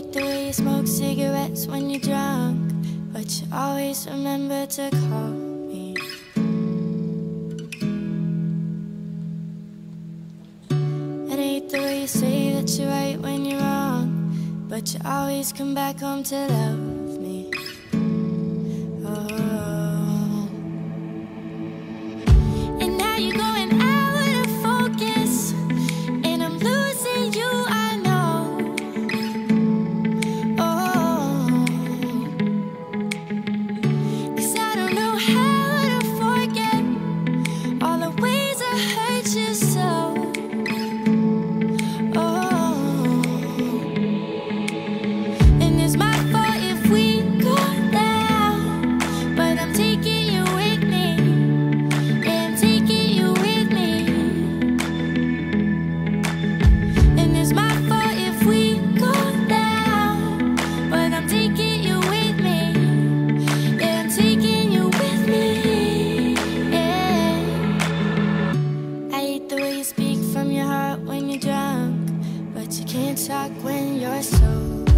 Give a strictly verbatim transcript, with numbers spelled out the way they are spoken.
hate the way you smoke cigarettes when you're drunk, but you always remember to call me. And I hate the way you say that you're right when you're wrong, but you always come back home to love me. Oh. And now you're going out of focus, and I'm losing you, I know. Oh. 'Cause I don't know how to forget all the ways I hurt you so. Talk when you're sober.